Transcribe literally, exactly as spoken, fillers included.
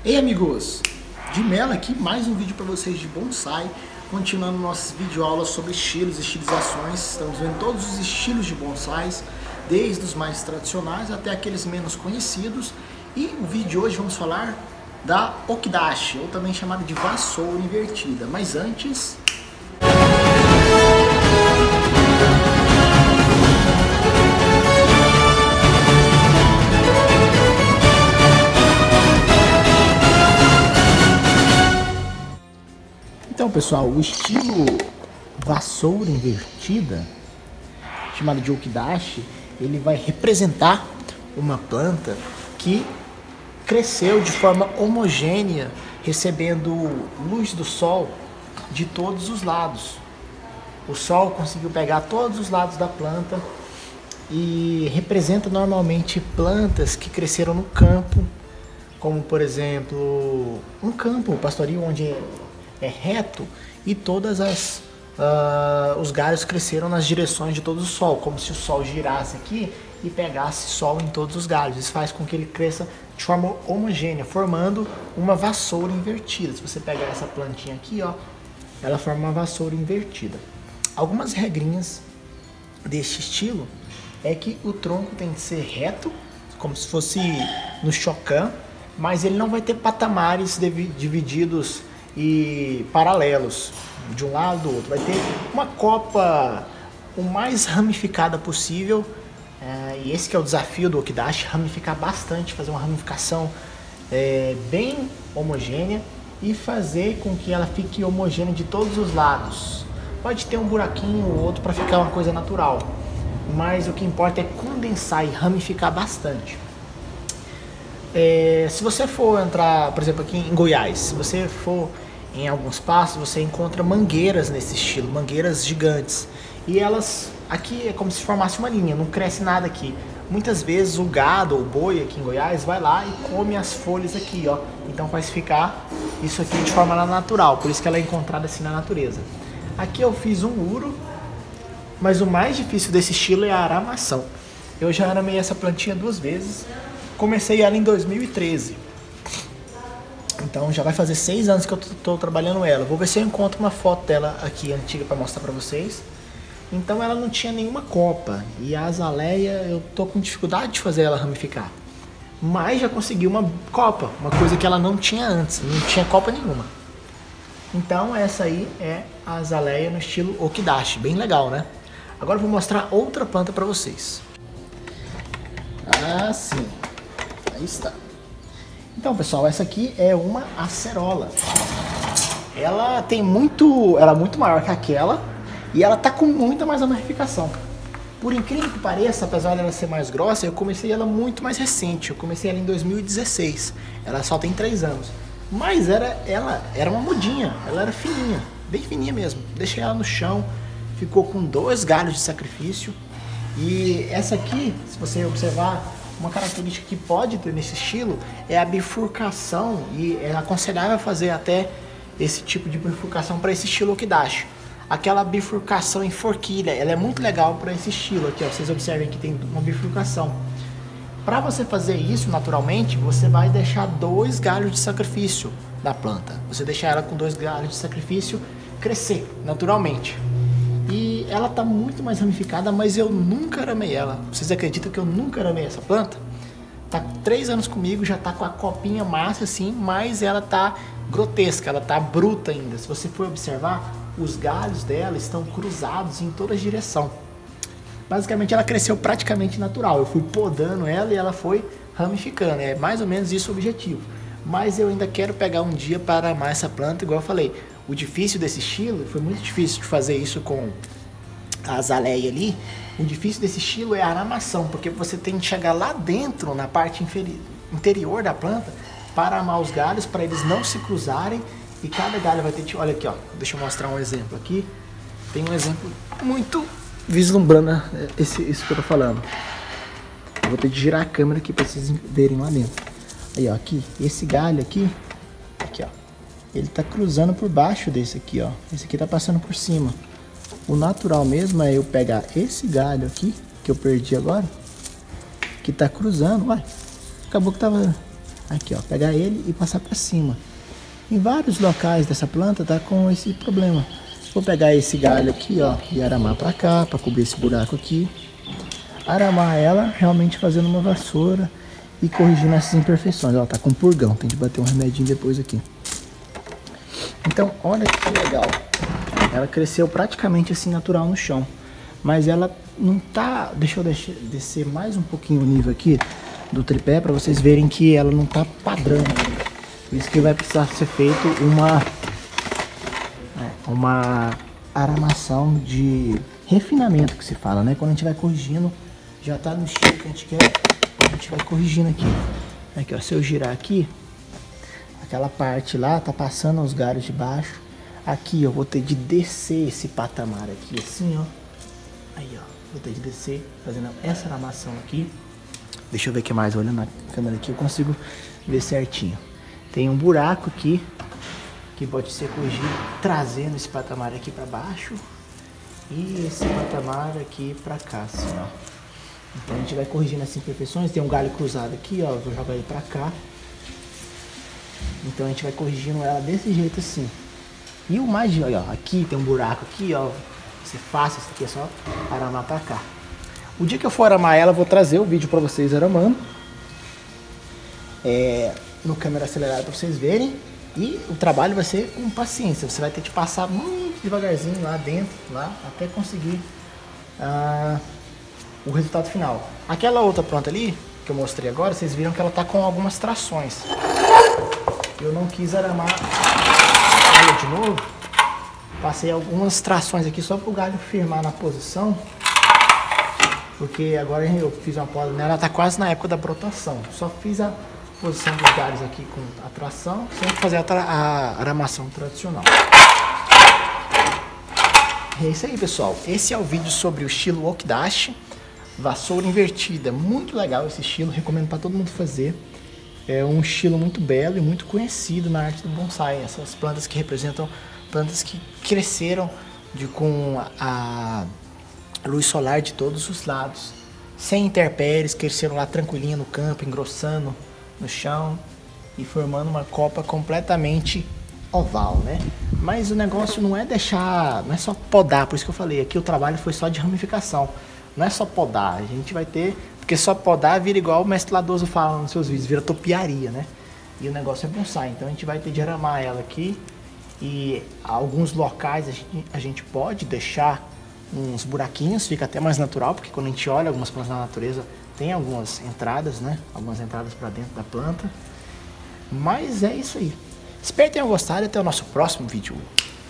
Ei amigos, de Mello aqui, mais um vídeo para vocês de bonsai, continuando nossas videoaulas sobre estilos e estilizações. Estamos vendo todos os estilos de bonsais, desde os mais tradicionais até aqueles menos conhecidos. E o vídeo de hoje vamos falar da Okidashi, ou também chamada de vassoura invertida. Mas antes... Então pessoal, o estilo vassoura invertida, chamado de Okidashi, ele vai representar uma planta que cresceu de forma homogênea, recebendo luz do sol de todos os lados. O sol conseguiu pegar todos os lados da planta e representa normalmente plantas que cresceram no campo, como por exemplo um campo pastoril onde é reto e todas as uh, os galhos cresceram nas direções de todo o sol, como se o sol girasse aqui e pegasse sol em todos os galhos. Isso faz com que ele cresça de forma homogênea, formando uma vassoura invertida. Se você pegar essa plantinha aqui, ó, ela forma uma vassoura invertida. Algumas regrinhas deste estilo é que o tronco tem que ser reto, como se fosse no chocan, mas ele não vai ter patamares divididos e paralelos de um lado do outro. Vai ter uma copa o mais ramificada possível, é, e esse que é o desafio do Okidashi, ramificar bastante, fazer uma ramificação é, bem homogênea e fazer com que ela fique homogênea de todos os lados. Pode ter um buraquinho ou outro para ficar uma coisa natural, mas o que importa é condensar e ramificar bastante. É, se você for entrar, por exemplo, aqui em Goiás, se você for em alguns pastos, você encontra mangueiras nesse estilo, mangueiras gigantes. E elas, aqui é como se formasse uma linha, não cresce nada aqui. Muitas vezes o gado ou boi aqui em Goiás vai lá e come as folhas aqui, ó. Então faz ficar isso aqui de forma natural, por isso que ela é encontrada assim na natureza. Aqui eu fiz um muro, mas o mais difícil desse estilo é a aramação. Eu já aramei essa plantinha duas vezes. Comecei ela em dois mil e treze, então já vai fazer seis anos que eu estou trabalhando ela. Vou ver se eu encontro uma foto dela aqui antiga para mostrar para vocês. Então ela não tinha nenhuma copa e a azaleia eu tô com dificuldade de fazer ela ramificar, mas já consegui uma copa, uma coisa que ela não tinha antes, não tinha copa nenhuma. Então essa aí é a azaleia no estilo Okidashi, bem legal, né? Agora eu vou mostrar outra planta para vocês. Ah, sim. Aí está. Então, pessoal, essa aqui é uma acerola. Ela tem muito, ela é muito maior que aquela e ela tá com muita mais ramificação. Por incrível que pareça, apesar dela ser mais grossa, eu comecei ela muito mais recente. Eu comecei ela em dois mil e dezesseis. Ela só tem três anos. Mas era, ela era uma mudinha, ela era fininha, bem fininha mesmo. Deixei ela no chão, ficou com dois galhos de sacrifício. E essa aqui, se você observar, uma característica que pode ter nesse estilo é a bifurcação, e é aconselhável fazer até esse tipo de bifurcação para esse estilo Okidashi. Aquela bifurcação em forquilha, ela é muito legal para esse estilo aqui, ó. Vocês observem que tem uma bifurcação. Para você fazer isso naturalmente, você vai deixar dois galhos de sacrifício da planta. Você deixar ela com dois galhos de sacrifício crescer naturalmente. E ela tá muito mais ramificada, mas eu nunca aramei ela. Vocês acreditam que eu nunca aramei essa planta? Tá três anos comigo, já tá com a copinha massa assim, mas ela tá grotesca, ela tá bruta ainda. Se você for observar, os galhos dela estão cruzados em toda direção. Basicamente ela cresceu praticamente natural. Eu fui podando ela e ela foi ramificando. É mais ou menos isso o objetivo. Mas eu ainda quero pegar um dia para aramar essa planta, igual eu falei. O difícil desse estilo, foi muito difícil de fazer isso com a azaleia ali. O difícil desse estilo é a aramação, porque você tem que chegar lá dentro, na parte interior da planta, para aramar os galhos, para eles não se cruzarem. E cada galho vai ter... Olha aqui, ó, deixa eu mostrar um exemplo aqui. Tem um exemplo muito vislumbrando esse, isso que eu tô falando. Eu vou ter que girar a câmera aqui para vocês verem lá dentro. Aí, ó, aqui, esse galho aqui, aqui, ó. Ele tá cruzando por baixo desse aqui, ó. Esse aqui tá passando por cima. O natural mesmo é eu pegar esse galho aqui, que eu perdi agora, que tá cruzando. Uai, acabou que tava Aqui, ó, pegar ele e passar para cima. Em vários locais dessa planta tá com esse problema. Vou pegar esse galho aqui, ó, e aramar para cá, para cobrir esse buraco aqui. Aramar ela, realmente fazendo uma vassoura e corrigindo essas imperfeições. Ó, tá com purgão, tem que bater um remedinho depois aqui. Então, olha que legal. Ela cresceu praticamente assim natural no chão. Mas ela não tá... Deixa eu deixar, descer mais um pouquinho o nível aqui do tripé para vocês verem que ela não tá padrão. Por isso que vai precisar ser feito uma... Uma aramação de refinamento que se fala, né? Quando a gente vai corrigindo, já tá no estilo que a gente quer, a gente vai corrigindo aqui. Aqui, ó, se eu girar aqui, aquela parte lá tá passando os galhos de baixo. Aqui eu vou ter de descer esse patamar aqui assim, ó. Aí, ó, vou ter de descer fazendo essa aramação aqui. Deixa eu ver o que mais, olhando na câmera aqui eu consigo ver certinho. Tem um buraco aqui que pode ser corrigido trazendo esse patamar aqui para baixo e esse patamar aqui para cá, assim, ó. Então a gente vai corrigindo essas imperfeições. Tem um galho cruzado aqui, ó, vou jogar ele para cá. Então a gente vai corrigindo ela desse jeito assim. E o mais, ó, aqui tem um buraco aqui, ó, vai ser fácil, isso aqui é só aramar para cá. O dia que eu for aramar ela, eu vou trazer o vídeo para vocês aramando é, no câmera acelerada para vocês verem. E o trabalho vai ser com paciência, você vai ter que passar muito devagarzinho lá dentro, lá, até conseguir ah, o resultado final. Aquela outra planta ali, que eu mostrei agora, vocês viram que ela tá com algumas trações. Eu não quis aramar ela de novo, passei algumas trações aqui só para o galho firmar na posição, porque agora eu fiz uma poda nela, ela tá quase na época da brotação, só fiz a posição dos galhos aqui com a tração, sem fazer a, tra a aramação tradicional. É isso aí, pessoal. Esse é o vídeo sobre o estilo Okidashi, vassoura invertida. Muito legal esse estilo, recomendo para todo mundo fazer. É um estilo muito belo e muito conhecido na arte do bonsai. Essas plantas que representam plantas que cresceram de, com a luz solar de todos os lados, sem intempéries, cresceram lá tranquilinha no campo, engrossando no chão e formando uma copa completamente oval, né? Mas o negócio não é deixar, não é só podar, por isso que eu falei, aqui o trabalho foi só de ramificação. Não é só podar, a gente vai ter, porque só podar vira igual o mestre Ladoso fala nos seus vídeos, vira topiaria, né? E o negócio é bonsai, então a gente vai ter de aramar ela aqui e alguns locais a gente, a gente pode deixar uns buraquinhos, fica até mais natural, porque quando a gente olha algumas plantas na natureza, tem algumas entradas, né? Algumas entradas para dentro da planta. Mas é isso aí. Espero que tenham gostado e até o nosso próximo vídeo.